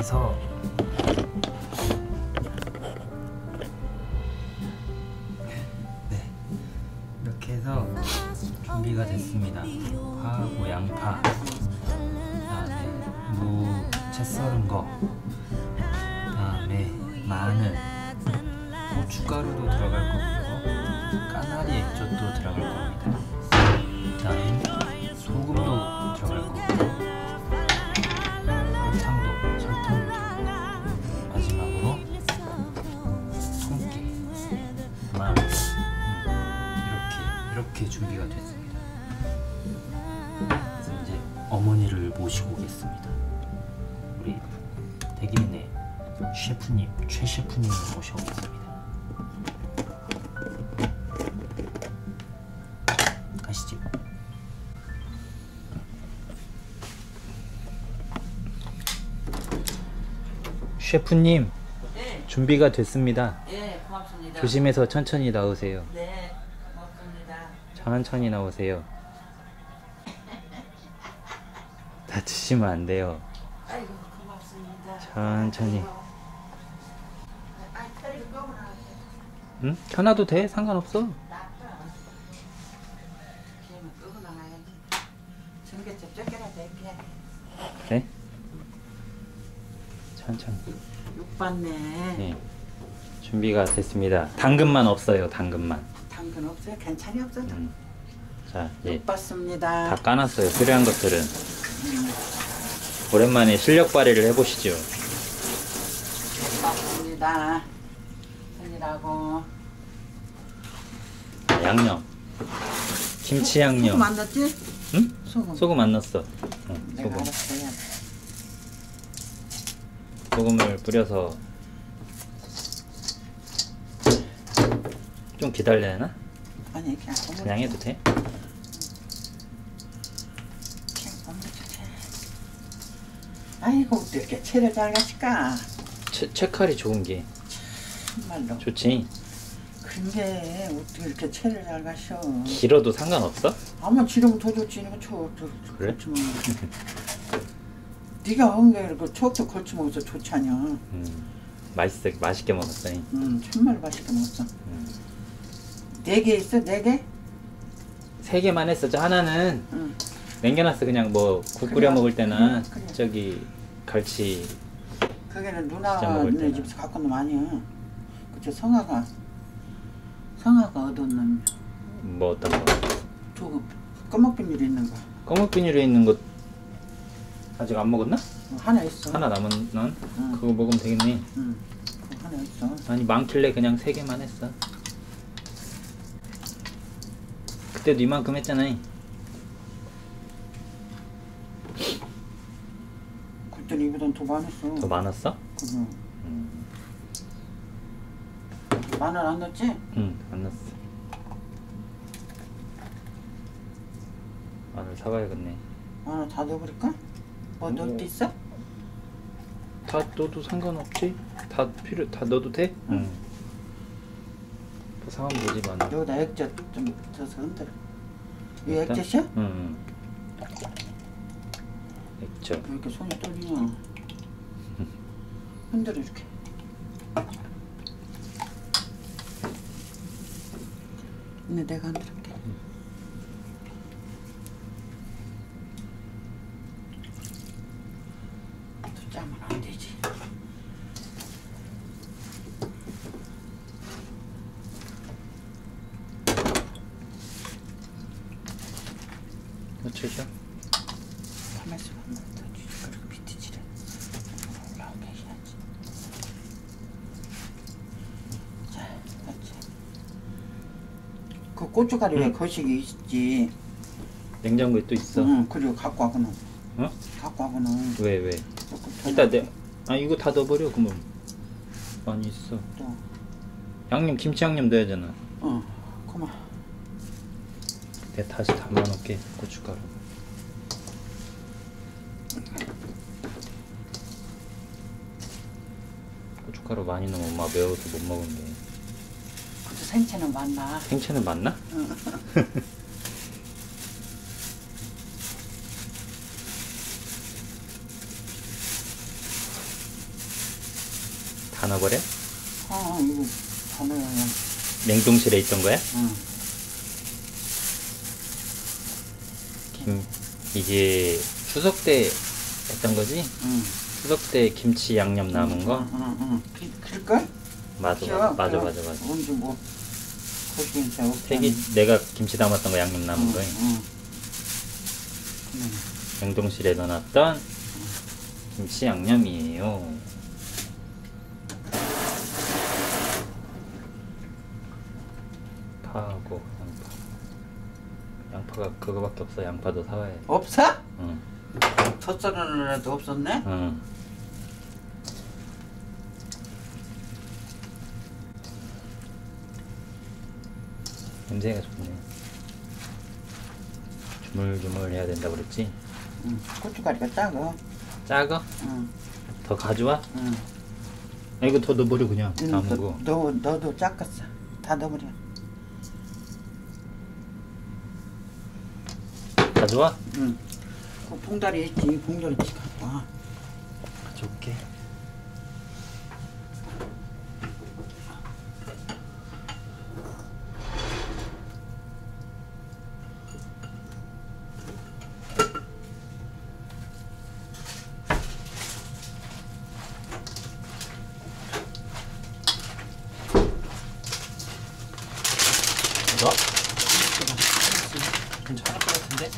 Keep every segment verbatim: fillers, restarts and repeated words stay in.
해서 네, 이렇게 해서 준비가 됐습니다. 파하고 양파, 그다음에 무 채 썰은 거, 그다음에 마늘, 고춧가루도 들어갈 거고요. 까나리 액젓도 들어갈 겁니다. 그다음에 소금도 들어갈 거고, 설탕도 설탕도 들어가고, 마지막으로 손기, 마늘. 이렇게 이렇게 준비가 됐습니다. 그래서 이제 어머니를 모시고 오겠습니다. 우리 대기린의 셰프님, 최 셰프님을 모셔오겠습니다. 가시죠. 셰프님, 네. 준비가 됐습니다. 네, 고맙습니다. 조심해서 천천히 나오세요. 네, 고맙습니다. 천천히 나오세요. 다치시면 안 돼요. 아이고, 고맙습니다. 천천히. 아, 다리가 꺼구나. 응? 켜놔도 돼? 상관없어. 나빠. 걔는 끄고 나가야지. 전기차 쫓겨나 될게. 그래? 천천히. 육 받네. 네. 준비가 됐습니다. 당근만 없어요. 당근만. 당근 없어요? 괜찮이 없어도. 음. 자, 이제 육 받습니다. 다 까놨어요. 필요한 것들은. 오랜만에 실력 발휘를 해보시죠. 육 받습니다. 손이라고. 아, 양념. 김치 양념. 소금 안 넣었지? 응? 소금. 소금 안 넣었어. 응, 내가 소금. 알았어요. 소금을 뿌려서 좀 기다려야 하나? 아니, 그냥 그냥 해도 돼? 아이고, 어떻게 이렇게 채를 잘 가실까? 채, 채칼이 좋은 게 정말로. 좋지. 근데 어떻게 이렇게 채를 잘 가셔? 길어도 상관없어? 아마 지르면 더 좋지. 이거 초, 초, 그래? 걸치 먹는 거. 네가 한게 그 촉도 걸치 먹어서 좋잖여. 음, 맛있어, 맛있게 먹었어. 음, 정말 맛있게 먹었어. 음. 네 개 있어? 네 개? 세 개만 했어. 저 하나는 응. 남겨놨어. 그냥 뭐 국 끓여 그래. 먹을 때나 그래, 그래. 저기 갈치. 그게는 진짜 누나 먹을 네 때는. 집에서 갖고 오는 거 아니야. 그쵸, 성아가 성아가 얻었는 뭐 어떤 거? 조금 꺼먹비닐이 있는 거. 검은 비닐에 있는 거 아직 안 먹었나? 어, 하나 있어. 하나 남은 넌? 응. 그거 먹으면 되겠네. 응. 그거 하나 있어. 아니 많길래 그냥 세 개만 했어. 그때도 이만큼 했잖아. 그때는 이보단 더 많았어. 더 많았어? 그거. 음. 마늘 안 넣었지? 응, 안 넣었어. 마늘 사가야겠네. 마늘 다 넣어버릴까? 뭐 넣을 데 있어? 다 넣어도 상관없지? 다 필요, 다 넣어도 돼? 응. 뭐 사가면 되지, 마늘. 여기다 액젓 좀 넣어서 흔들어. 이 일단? 액젓이야? 응, 응. 액젓. 왜 이렇게 손이 떨리냐? 흔들어 이렇게. 근데 내가 흔들을게. 또 짜면 안 되지. 그렇죠? 가만히 있어. 한번 더 주지. 그리고 밑에 칠해. 올라오게 해야지. 자, 맞지. 그 고춧가루 왜 응. 거시기 있지? 냉장고에 또 있어. 응, 그리고 갖고 와고는. 어? 갖고 와고는. 왜, 왜? 조금 더 이따 내, 아, 이거 다 넣어버려, 그러면. 많이 있어. 또. 양념, 김치 양념 넣어야잖아. 어, 고마. 내가 다시 담아놓게, 고춧가루. 고춧가루 많이 넣으면 엄마 매워서 못 먹은데. 그것도 생채는 맞나? 생채는 맞나? 다 넣어버려? 아 이거 다 넣어야. 냉동실에 있던 거야? 응. 김, 이게 추석 때 했던 거지? 응. 추석 때 김치 양념 남은 거? 응, 응. 그, 그럴걸? 맞아, 기억, 맞아, 기억. 맞아, 맞아. 언제 뭐 거기서 없잖아. 태기, 내가 김치 담았던 거 양념 남은 응, 거야. 응. 응. 냉동실에 넣어놨던 김치 양념이에요. 파하고 양파. 양파가 그거밖에 없어. 양파도 사와야 돼. 없어? 응. 더 썰어놓으라도 없었네? 응. 냄새가 좋네. 주물주물 해야 된다고 그랬지? 응. 고춧가루가 작아. 작아? 응. 더 가져와? 응. 아, 이거 더 넣어버려 그냥. 응, 남은 너, 거. 너, 너도 작았어. 다 넣어버려. 가져와? 응. 그 봉다리 있지. 봉다리 갖고 와. 가져올게. 이거? 괜찮을 것 같은데?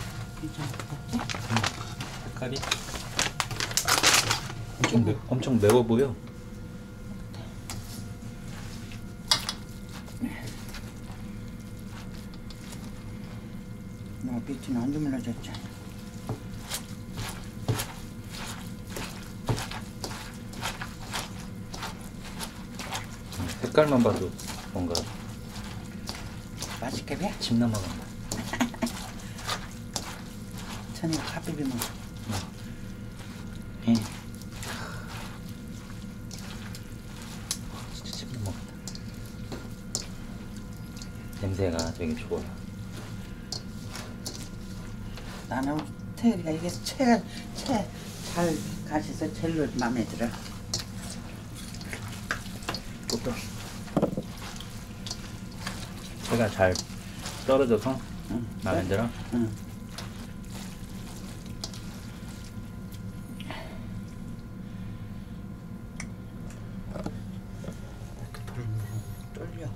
색깔이 엄청, 매, 엄청 매워 보여. 뭐 밑에는 안 주물러졌지. 색깔만 봐도 뭔가 맛있게 배? 침 넘어간다. 저녁 밥 비벼 먹어. 예. 진짜 침 넘어간다. 냄새가 되게 좋아. 나는 태리가 이게 채, 채, 잘 가셔서 제일 마음에 들어. 또또 채가 잘 떨어져서 응. 마음에 들어? 응. 떨려.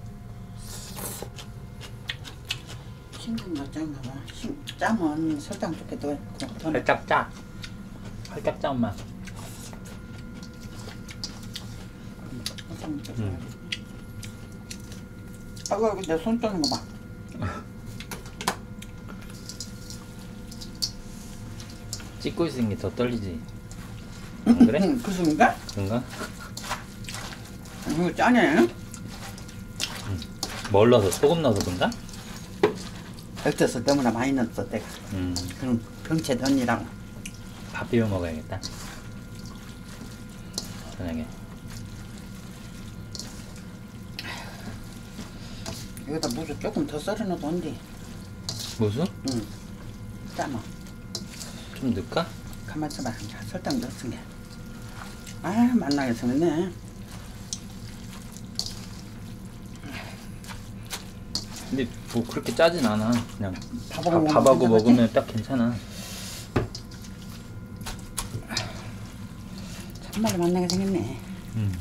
싱거운 거 짠가 봐. 싱, 짜면 설탕 좋게 넣어. 더 살짝 짜. 살짝 짜 엄마. 설탕 좀 응. 아이고 아이고 내 손 떠는 거 봐. 찍고 있으니 게 더 떨리지. 안 그래? 응, 그 순간? 그런가? 이거 짜네. 뭘 넣어서? 소금 넣어서 그런가? 액젓을 너무나 많이 넣었어 내가. 음, 그럼 병채 넣으라고. 밥 비벼 먹어야겠다. 저녁에. 여기다 무수 조금 더 썰어 넣어도 온디. 무수? 응. 짜마. 좀 넣을까? 가만 있어봐. 설탕 넣었은 게. 아 맛나게 생겼네. 근데 뭐 그렇게 짜진 않아. 그냥 밥하고 밥, 먹으면 밥하고 괜찮았지? 먹으면 딱 괜찮아. 참말로 맛나게 생겼네. 음.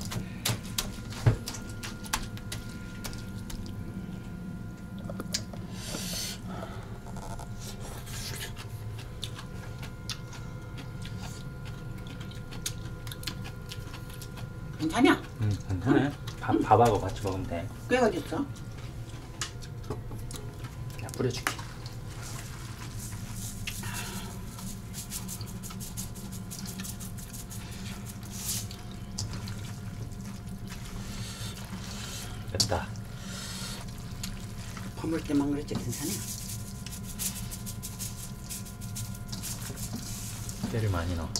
괜찮냐? 음, 괜찮아. 밥, 밥하고 같이 먹으면 돼. 꽤 어딨어? 야, 뿌려줄게. 됐다. 버물 때만 그랬지 괜찮냐? 깨를 많이 넣어.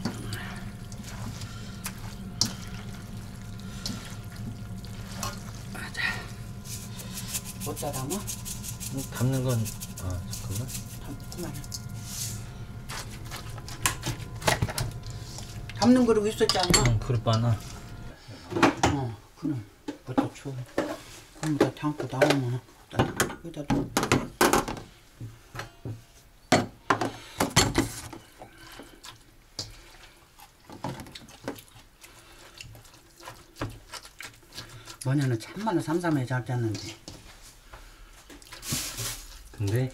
어디다 담아? 음, 담는 건, 아, 잠깐만. 담, 그만해. 담는 그릇 있었잖아. 응, 그릇 많아. 어, 그럼 그것도 줘. 그럼 다 담고 나오면 여기다 줘. 뭐냐는 참말로 삼삼에 잘 짰는데. 근데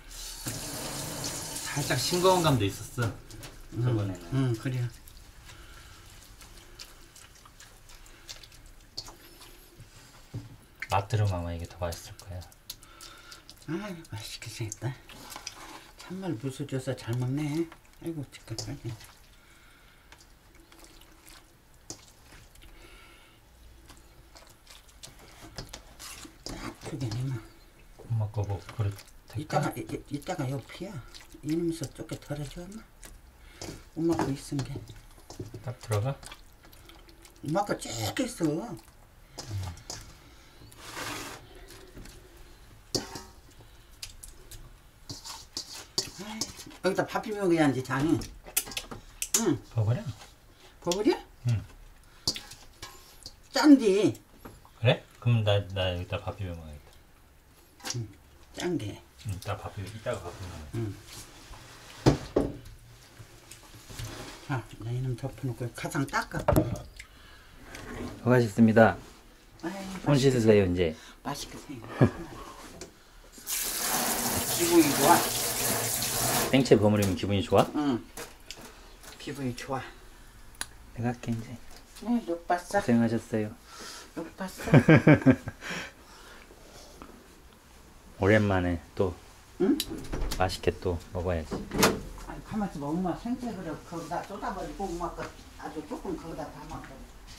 살짝 싱거운 감도 있었어. 저번에는. 응, 응, 그래. 맛 들으면 아마 이게 더 맛있을 거야. 아, 맛있게 생겼다. 참말 무수 줘서 잘 먹네. 아이고, 지금까지. 딱 그게 내면. 엄마 거 뭐 그릇 될까? 이따가, 이, 이- 이따가 요 피야. 이놈에서 쪼개 덜어줘, 엄마. 엄마 거 있은 게. 딱 들어가? 엄마 거 쭉 있어. 아이, 여기다 밥 비벼 먹어야지, 장이. 응, 버버려? 버버려? 응. 짠디. 그래? 그럼 나, 나 여기다 밥 비벼 먹어야겠다. 짠 게. 응, 이따 밥 비벼, 이따가 밥 비벼 먹어야겠다. 응. 자, 나 이놈 덮어놓고 가장 닦아. 수고하셨습니다. 아이, 손 씻으세요 이제. 맛있게 생겨. 기분이 좋아. 땡채 버무리면 기분이 좋아? 응. 기분이 좋아. 내가 할게 이제. 응, 욕 봤어. 고생하셨어요. 욕 봤어. 오랜만에 또 응? 맛있게 또 먹어야지. 아니, 가만히 있어. 엄마 생채그릇 거기다 쏟아버리고 엄마 거 아주 조금 거기다 담아버려.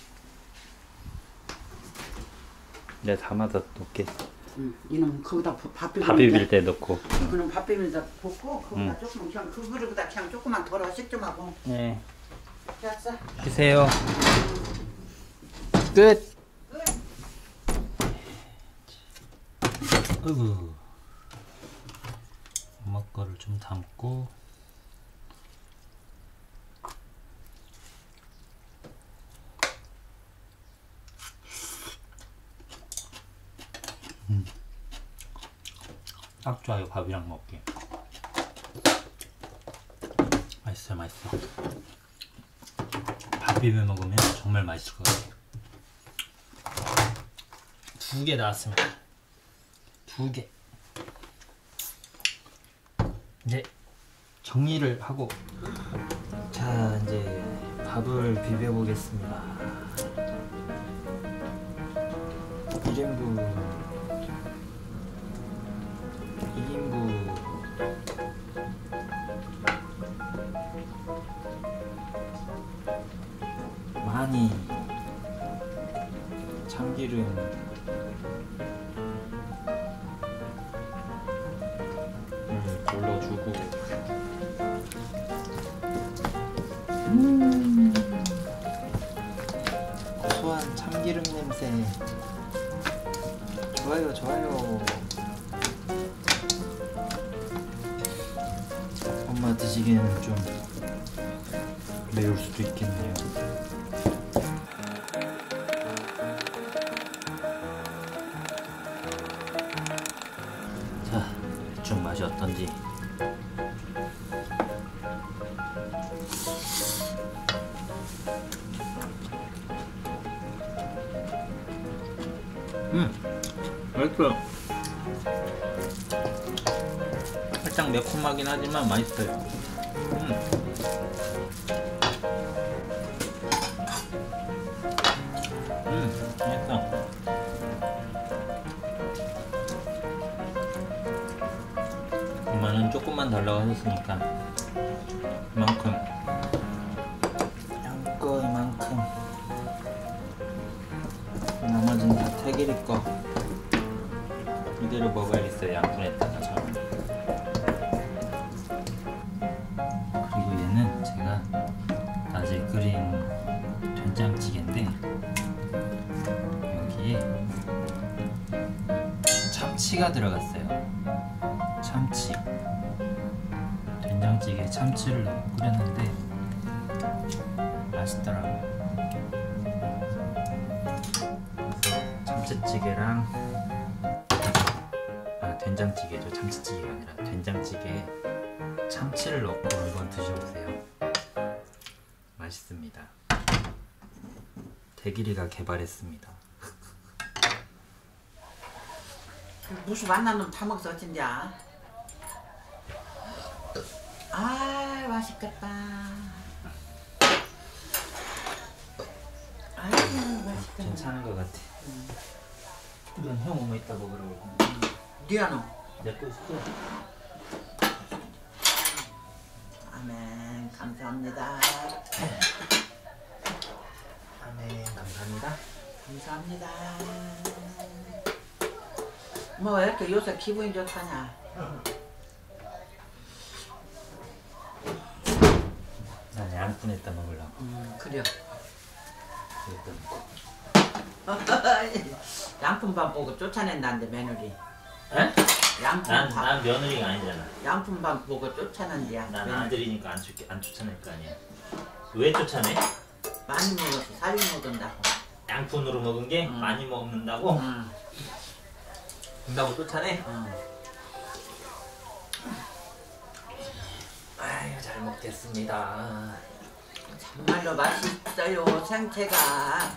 내가 담아다 놓게. 응. 이놈 거기다 밥 비빌 밥 비빌 때 넣고. 그럼 밥 비비면서 볶고 거기다 응. 조금 그냥 그 그릇에다 그냥 조금만 덜어 식 좀 하고. 네. 됐어. 드세요. 끝. 어이구. 엄마 거를 좀 담고. 음. 딱 좋아요. 밥이랑 먹기. 맛있어요, 맛있어. 밥 비벼 먹으면 정말 맛있을 것 같아요. 두 개 나왔습니다. 두 개. 이제 정리를 하고, 자 이제 밥을 비벼 보겠습니다. 일 인분, 이 인분. 많이 참기름, 음, 올려주고. 음, 고소한 참기름 냄새. 좋아요, 좋아요. 엄마 드시기에는 좀 매울 수도 있겠네요. 자, 좀 맛이 어떤지. 음, 맛있어요. 살짝 매콤하긴 하지만 맛있어요. 음. 음, 맛있어. 엄마는 조금만 달라고 하셨으니까 이만큼, 양거 이만큼, 나머지는 다 태길이 거 이대로 먹어야겠어요. 양푼에다가 저는. 그리고 얘는 제가 낮에 끓인 된장찌개인데 여기에 참치가 들어갔어요. 참치. 된장찌개에 참치를 넣고 끓였는데 맛있더라고요. 참치찌개랑 아 된장찌개죠. 참치찌개가 아니라 된장찌개 참치를 넣고 한번 드셔보세요. 맛있습니다. 대길이가 개발했습니다. 무슨 만난 놈 다 먹어서 어쩐냐. 아 맛있겠다. 아유 맛있겠다. 괜찮은 것 같아. 음. 이건 형 오면 이따 먹으라고. 니아노. 내거 있어. 아멘 감사합니다. 아네 감사합니다. 감사합니다. 뭐 왜 이렇게 요새 기분이 좋다냐. 난 양푼에다 먹으려고. 음 그래요. 그랬더니. 양푼밥 보고 쫓아낸다는데 며느리. 에? 난, 양푼밥. 난 며느리가 아니잖아. 양푼밥 보고 쫓아낸대야. 난 며느리. 아들이니까 안, 쫓, 안 쫓아낼 거 아니야. 왜 쫓아내? 많이 먹어서 살이 먹은다고. 양푼으로 먹은 게 음. 많이 먹는다고? 응. 그런다고 쫓아내? 응. 아유 잘 먹겠습니다. 정말로 맛있어요 생채가.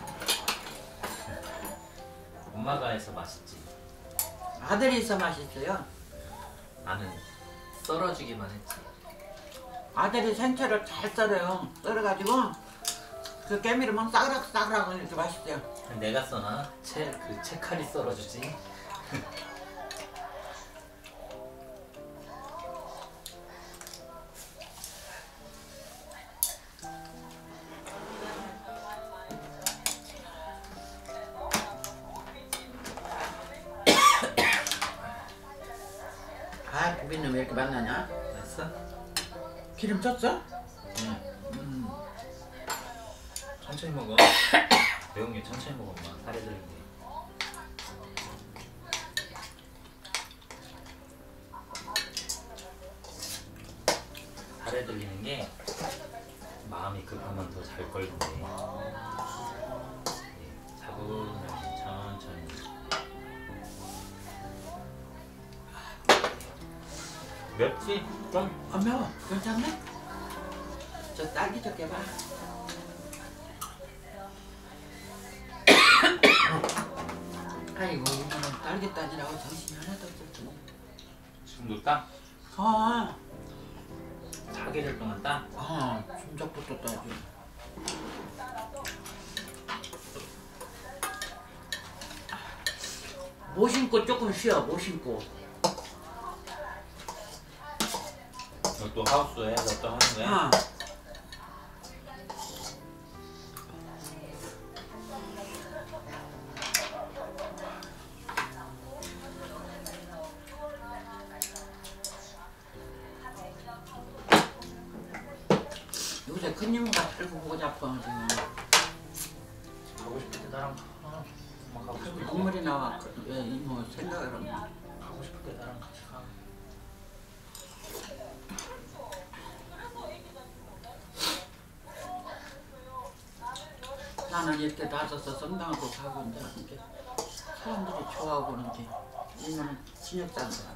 엄마가 해서 맛있지. 아들이 있어 맛있어요. 나는 썰어주기만 했지. 아들이 생채를 잘 썰어요. 썰어가지고 그 깨미를 싸그락 싸그락 이렇게 맛있어요. 내가 써나? 채, 그 채칼이 썰어주지. 아 비비는 왜 이렇게 맛나냐? 됐어? 기름 쪘어? 응. 음. 천천히 먹어. 매운 게 천천히 먹어. 엄마 살에 들린 게. 살에 들리는 게 마음이 급하면 더 잘 걸린대. 예, 차분하게 천천히. 맵지? 좀? 안 매워. 괜찮네? 저 딸기 좀 깨봐. 아이고 이거는 딸기 따지라고 정신이 하나도 없었지. 지금도 따? 아, 사계절 동안 따? 아, 순작부터 따지. 못 신고 조금 쉬어. 못 신고. 너 또 하우스에 너 또 하는 거야? 아. 요새 큰 이모가 살고 보고 잡아 지금. 가고 싶을 때 나랑 가. 어, 엄마 가고 싶을 때 눈물이 나와. 그, 왜 이모 생각을 하면. 가고 싶을 때 나랑 같이 가. 나는 이렇게 나서서 성당도 가고 이제 이렇게 사람들이 좋아하고 그런지 이모는 진역산 거야.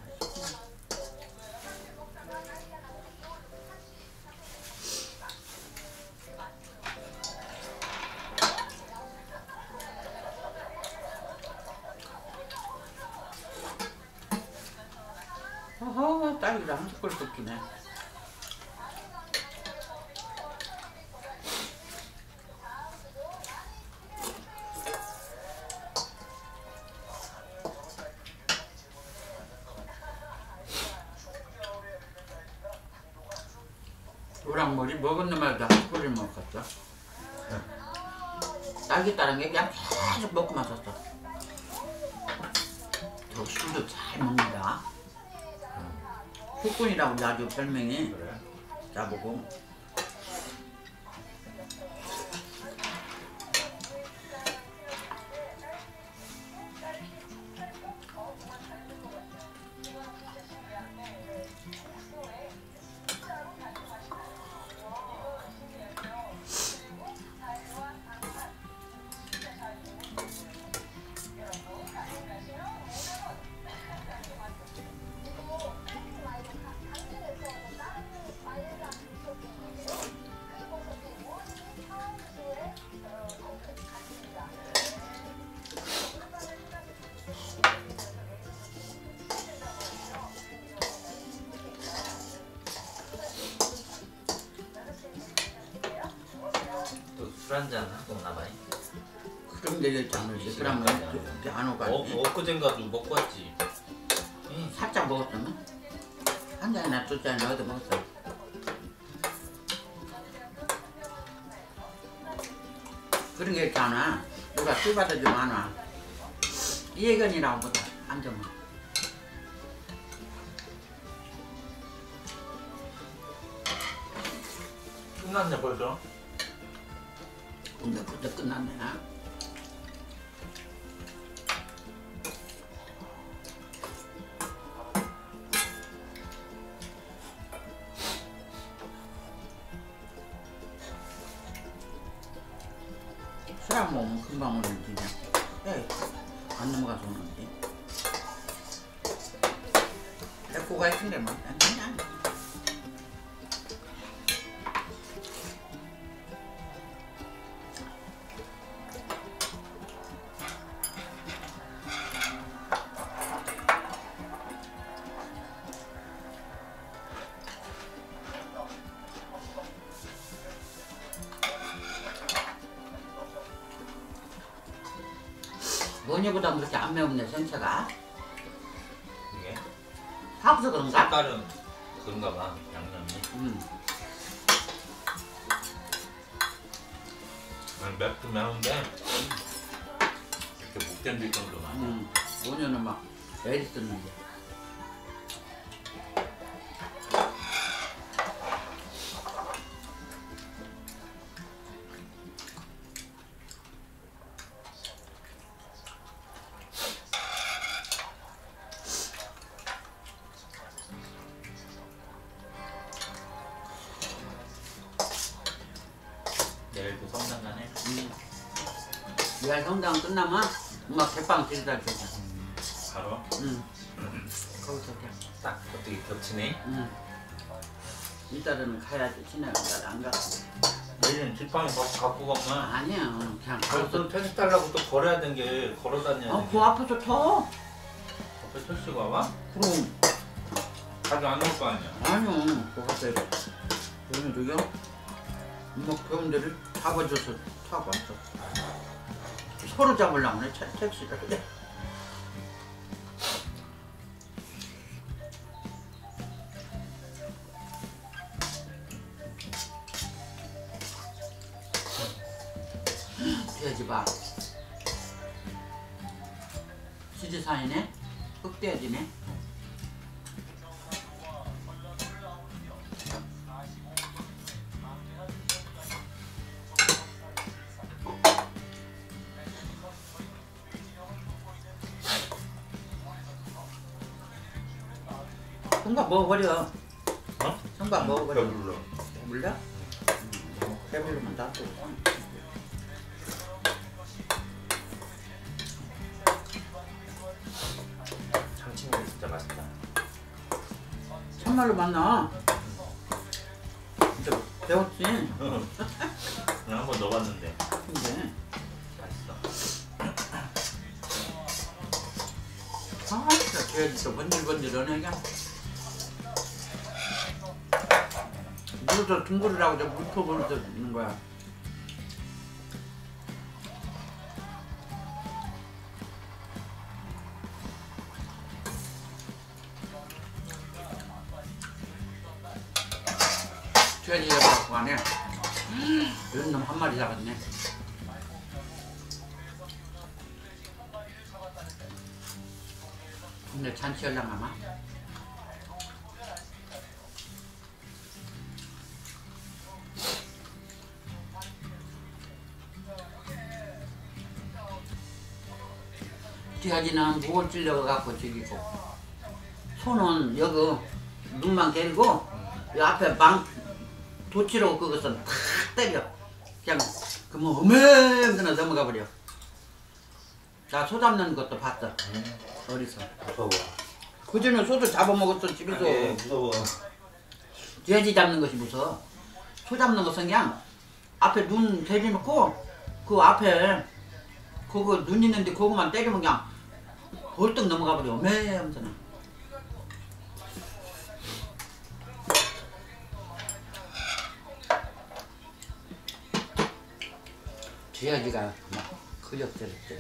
어허 딸기를 한 숟갈 섞이네. 노랑머리 먹은 놈마다 한 숟갈을 먹었어. 딸기 따른 게 그냥 계속 먹고만 섰어. 저 술도 잘 먹는다. 국군이라고 나도 별명이. 그래? 나보고. 술 한잔 하고 나봐요. 그런 게 있잖아. 그러면 안 오가. 어, 엊그젠가도 먹고 왔지. 응. 살짝 먹었다면 한 잔이나 두 잔이나 얻어 먹었어. 그런 게 있잖아. 누가 술 받아주면 안 와. 이해견이라고 보다 앉아만. 끝났네 벌써. 근데 그때 끝났네. 술 안 먹으면 금방 오는 진짜. 에이, 안 넘어가서 오는지. 배고가 있는데 뭐 그냥. 뭐니보다 그렇게 안 매운데 생채가 이게 하고서 그런가? 색깔은 그런가 봐 양념이. 음. 아니, 맵도 매운데 이렇게 못 견딜 정도는 아니야. 음. 뭐냐는 막 애리 쓰는데. 내일도 성당 가네. 음. 내일 성당 끝나면 엄마 대빵 들이다 주자. 바로 응. 거기서 그냥. 딱 어떻게 겹치네. 응. 이따는 가야지. 지나가다 안 가. 내일은 지팡이 뭐 갖고 가면 아니야. 그냥 그래서 거기서. 택시 타려고 또 걸어야 되는 게 걸어 다녀야 어, 돼. 그 앞에서 터. 앞에 택시가 와? 그럼. 자주 안 올 거 아니야. 아니요. 그 앞에. 여기 저기요. 엄마 배운데를 잡아줘서 타고 왔어. 서로 잡으려고 해. 택시를. 돼지 봐. 수지산이네? 흑돼지네? son밥 먹어버려. 어? son밥 먹어버려. 배불러. 배불러? 응. 배불르면 놔둬. 참치는 진짜 맛있다. 참말로 만나. 진짜 배웠지? 그냥 한번 넣어봤는데 근데 맛있어. 아 진짜 돼지도 번질번질하네 그냥. 물에서 둥그리라고 저 물퍼버려서 있는 거야. 돼지가 갖고 가네. 이런 놈 한 마리 잡았네. 근데 잔치 연락 아마. 돼지는 목을 찔려 갖고 죽이고, 소는 여기 눈만 개리고 이 앞에 망 도치로 그것은 탁 때려. 그냥 그뭐 어메거나 넘어가 버려. 나 소 잡는 것도 봤어. 음, 어디서? 무서워. 그전에 소도 잡아먹었어 집에서. 아니, 무서워. 돼지 잡는 것이 무서워. 소 잡는 것은 그냥 앞에 눈 대려놓고 그 앞에 그거 눈 있는데 그거만 때리면 그냥 벌떡 넘어가 버려. 어메 하면서는. 지어지가 막 그럭저럭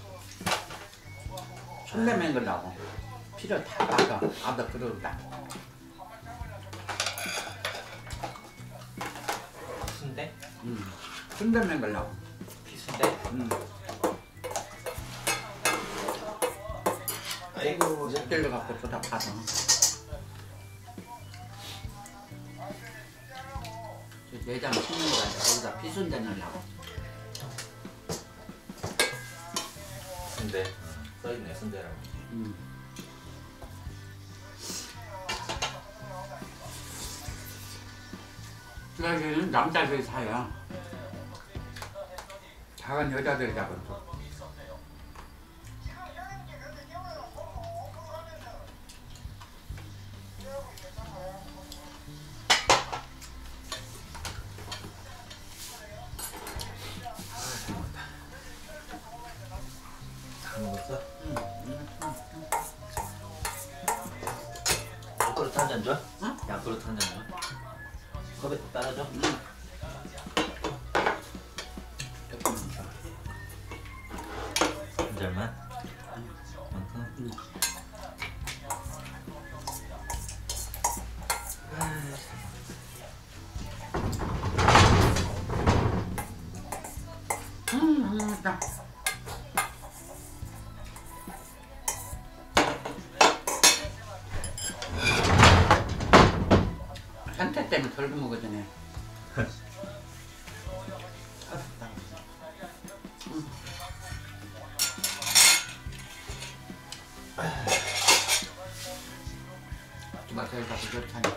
순대 먹으려고 피를 다 박아 아들 그러다. 순대? 음. 순대 먹으려고. 피순대? 음. 아이고 못 들려갖고 쏟아 파서. 내장 씹는 거 아니라 거기다 피순대 넣으려고. 순대. 써있네 순대라고. 음. 여기는 남자들이 사요. 작은 여자들이 잡았어. 다 먹었어? 응. 양그릇 한 잔 줘? 응? 양그릇 한 잔 줘? 컵에 따라줘? 응. 조금만 더. 한 잔만? 만큼? 응. 음, 맛있다. 산태 때문에 덜 먹어지네. 누가 제일 가서 좋다니.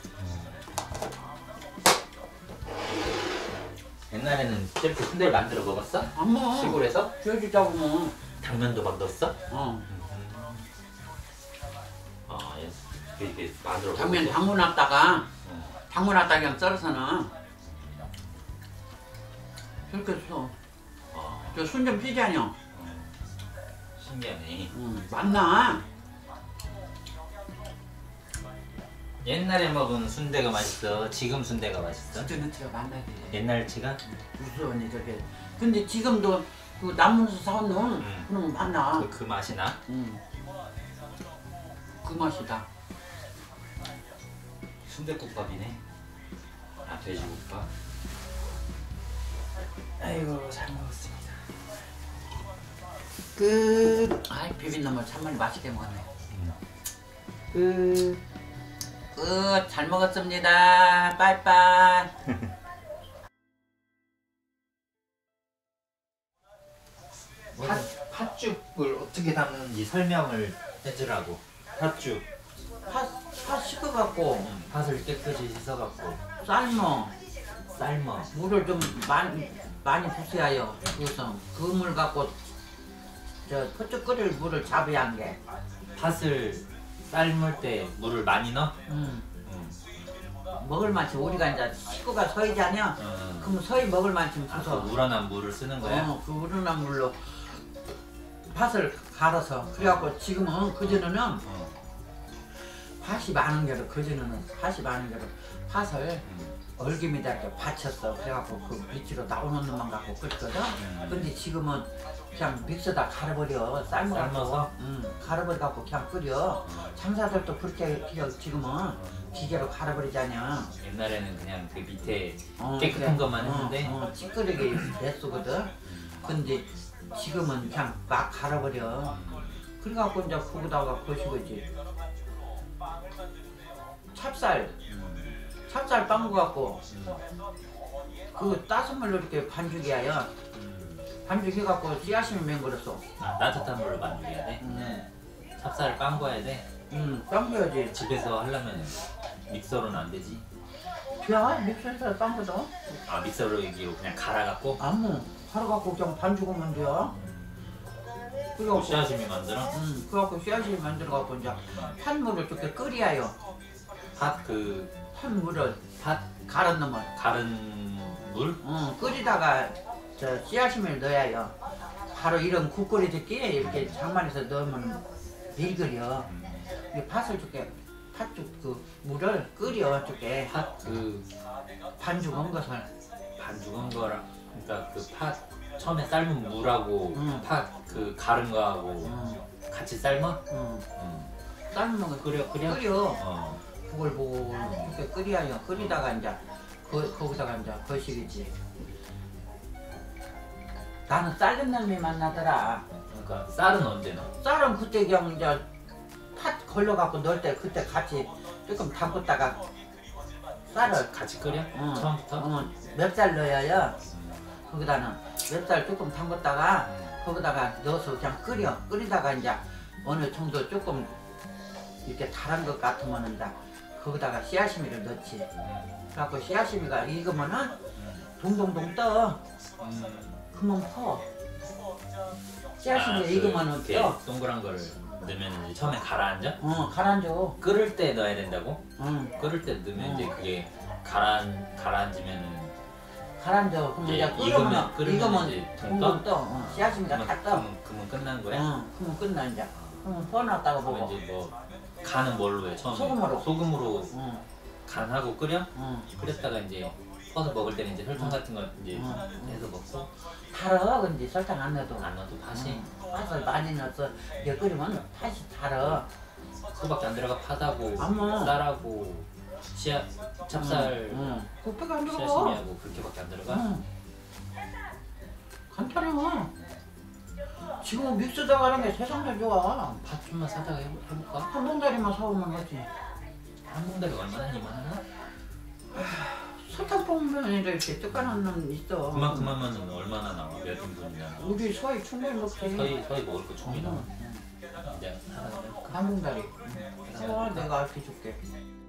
옛날에는 저렇게 순대를 만들어 먹었어? 어머, 시골에서? 쥐어주자고 뭐. 당면도 막 넣었어? 어. 아, 예. 이렇게 만들어 당면 먹었어? 당무 놨다가 어. 당무 놨다가 그냥 썰어서는 이렇게 써. 아, 저 순 좀 피지 않여? 신기하네. 응, 맞나? 옛날에 먹은 순대가 맛있어? 지금 순대가 맛있어? 진짜 너트가 만나야 돼. 옛날치가? 무서워니 저게. 근데 지금도 그 남문에서 사온 놈 응. 그놈 만나. 그, 그 맛이 나? 응. 그 맛이다. 순대국밥이네. 아, 돼지국밥. 아이고, 잘 먹었습니다. 끝. 아이 비빔나물 참말 맛있게 먹었네. 끝. 끝. 잘 먹었습니다. 빠이빠이. 팥, 팥죽을 어떻게 담는지 설명을 해주라고. 팥죽. 팥, 팥 식어갖고 음, 팥을 깨끗이 씻어갖고 삶어. 삶아. 물을 좀 많이 많이 부숴야 해요. 그래서 그 물 갖고 저 퍼쩍 끓일 물을 잡아야 한 게. 팥을 삶을 때 물을 많이 넣어? 음. 음. 먹을 만치 우리가 이제 식구가 서이잖여. 음. 그럼 서이 먹을 만큼 아, 그 부숴. 우러난 물을 쓰는 거야? 어, 그 우러난 물로 팥을 갈아서. 그래갖고 지금은 그전에는 어. 팥이 많은 게로 그전에는 팥이 많은 게로 팥을 음. 얼기에다 이렇게 받쳤어. 그래갖고 그 밑으로 나오는 놈만 갖고 끓거든. 음. 근데 지금은 그냥 믹서다 갈아버려. 삶아갖고. 삶아서? 응, 갈아버려갖고 그냥 끓여. 장사들도 그렇게 그냥 지금은 기계로 갈아버리잖아. 옛날에는 그냥 그 밑에 어, 깨끗한 그래. 것만 어, 했는데 어, 찌끄레기 냈었거든. 근데 지금은 그냥 막 갈아버려. 그래갖고 이제 거기다가 거시거지. 찹쌀, 찹쌀 빵구 갖고 그 따뜻한 물로 이렇게 반죽이야. 반죽해갖고 씨앗이면 맹그렸어. 아, 따뜻한 물로 만들어야 돼? 응, 찹쌀을 빵궈야 돼? 응, 빵구야지. 집에서 하려면 믹서로는 안 되지? 야, 믹서에서 빵거든. 아, 믹서로 이기로 그냥 갈아갖고? 아무 갈아갖고 그냥 반죽하면 돼요. 그래갖고 씨앗심이 만들어? 응, 그래갖고 씨앗이 만들어갖고 이제 팥물을 이렇게 끓여요. 팥 그... 팥물을 팥 갈은 놈을. 가른 물? 응, 끓이다가 저 씨앗심을 넣어야요. 바로 이런 국거리 듣기 이렇게 장만해서 넣으면 밀끓여. 이 팥을 줄게, 팥죽 그 물을 끓여 줄게. 팥 그... 반죽한 것을. 반죽한 거랑 그러니까 그 팥 처음에 삶은 물하고 응. 팥 그 가른 거하고 응. 같이 삶아? 응. 응. 삶은 거 끓여 끓여? 끓여. 어. 보글보글 이렇게 끓여요. 끓이다가 이제 그, 거기다가 이제 거식이지. 나는 쌀은 놈이 맛나더라. 그러니까 쌀은 언제 넣어? 쌀은 그때 그냥 이제 팥 걸러갖고 넣을 때 그때 같이 조금 담궜다가 쌀을 같이 끓여? 응. 처음부터? 어, 맵쌀 넣어야 음. 거기다는 맵쌀 조금 담궜다가 거기다가 넣어서 그냥 끓여. 끓이다가 이제 어느 정도 조금 이렇게 달한 것 같으면 이제 거기다가 씨앗심이를 넣지. 음. 그래갖고 씨앗심이가 익으면은 동동동 떠. 음. 그만 퍼. 아, 씨앗심이 그 익으면은 이렇게 떠. 동그란 거를 넣으면 이제 처음에 가라앉아? 어, 가라앉아. 끓을 때 넣어야 된다고? 응. 끓을 때 넣으면 응. 이제 그게 가라앉, 가라앉으면은 가라앉아. 그럼 이제 이제 익으면- 끓으면, 끓으면 익으면 이제 동동 떠. 어, 씨앗심이가 그러면, 다 떠. 그러면, 그러면 끝난 거야? 응. 그러면 끝나 이제. 그러면 퍼놨다가 그럼 보고. 이제 뭐 간은 뭘로 해 처음에? 소금으로. 소금으로 응. 간하고 끓여? 응. 끓였다가 이제 퍼서 먹을 때는 이제 설탕 같은 거 이제 응. 해서 먹고 달아. 근데 설탕 안 넣어도. 안 넣어도 팥이 팥을 많이 넣어서 이제 끓이면 팥이 달아. 그거밖에 안 들어가. 팥하고 아마. 쌀하고 씨앗 찹쌀 응. 그것밖에 안 들어가. 씨앗심이하고 그렇게밖에 안 들어가? 응. 간단해. 지금 믹스다가 하는 게 세상에 좋아. 팥 좀만 사다가 해- 해볼까? 한 봉다리만 사오면 하지. 한 봉다리 얼마나 이만하나? 설탕 뽑으면 이렇게 뜨끈한 놈 있어. 그만큼 하면 얼마나 나와? 몇 인분이나? 우리 서희 충분히 먹지. 서희 서희 먹을 거 충분히 나와. 응. 이제 하나 해볼까? 한 봉다리. 어, 내가 알게 줄게.